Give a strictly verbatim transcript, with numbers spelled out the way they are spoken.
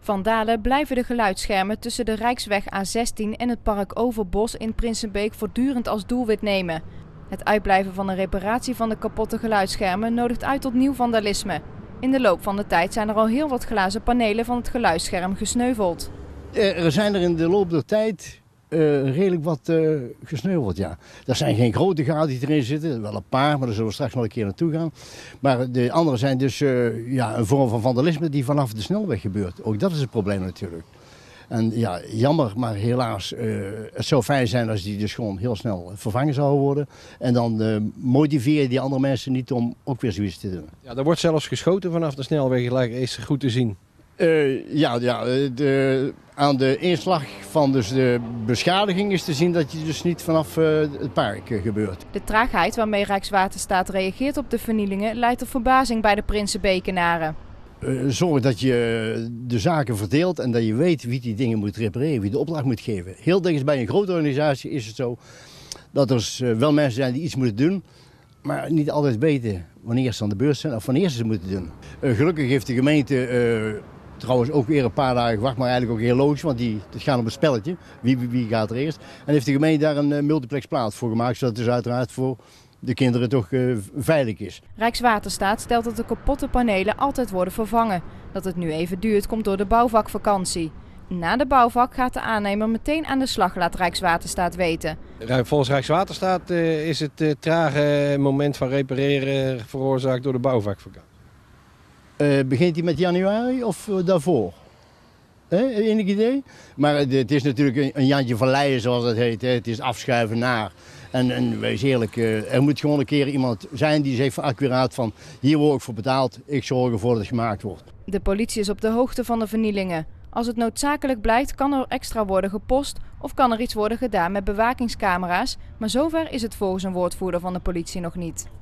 Vandalen blijven de geluidsschermen tussen de Rijksweg A zestien en het park Overbos in Prinsenbeek voortdurend als doelwit nemen. Het uitblijven van de reparatie van de kapotte geluidsschermen nodigt uit tot nieuw vandalisme. In de loop van de tijd zijn er al heel wat glazen panelen van het geluidsscherm gesneuveld. Er zijn er in de loop der tijd uh, redelijk wat uh, gesneuveld, ja. Er zijn geen grote gaten die erin zitten, wel een paar, maar daar zullen we straks wel een keer naartoe gaan. Maar de andere zijn dus uh, ja, een vorm van vandalisme die vanaf de snelweg gebeurt. Ook dat is het probleem natuurlijk. En ja, jammer, maar helaas, uh, het zou fijn zijn als die dus gewoon heel snel vervangen zouden worden. En dan uh, motiveer je die andere mensen niet om ook weer zoiets te doen. Ja, er wordt zelfs geschoten vanaf de snelweg, is goed te zien. Uh, ja, ja de, aan de inslag van dus de beschadiging is te zien dat je dus niet vanaf uh, het park uh, gebeurt. De traagheid waarmee Rijkswaterstaat reageert op de vernielingen leidt tot verbazing bij de Prinsenbekenaren. Uh, zorg dat je de zaken verdeelt en dat je weet wie die dingen moet repareren, wie de opdracht moet geven. Heel dichtst bij een grote organisatie is het zo dat er uh, wel mensen zijn die iets moeten doen, maar niet altijd weten wanneer ze aan de beurt zijn of wanneer ze het moeten doen. Uh, gelukkig heeft de gemeente uh, trouwens ook weer een paar dagen gewacht, maar eigenlijk ook heel logisch, want die, het gaat om een spelletje. Wie, wie, wie gaat er eerst? En heeft de gemeente daar een uh, multiplex plaats voor gemaakt, zodat het dus uiteraard voor de kinderen toch uh, veilig is. Rijkswaterstaat stelt dat de kapotte panelen altijd worden vervangen. Dat het nu even duurt komt door de bouwvakvakantie. Na de bouwvak gaat de aannemer meteen aan de slag, laat Rijkswaterstaat weten. Volgens Rijkswaterstaat uh, is het uh, trage moment van repareren veroorzaakt door de bouwvakvakantie. Uh, begint hij met januari of uh, daarvoor? He, enig idee? Maar uh, het is natuurlijk een, een Jantje van Leyen zoals het heet. Hè. Het is afschuiven naar. En, en wees eerlijk, uh, er moet gewoon een keer iemand zijn die zegt van accuraat van hier word ik voor betaald, ik zorg ervoor dat het gemaakt wordt. De politie is op de hoogte van de vernielingen. Als het noodzakelijk blijkt kan er extra worden gepost of kan er iets worden gedaan met bewakingscamera's, maar zover is het volgens een woordvoerder van de politie nog niet.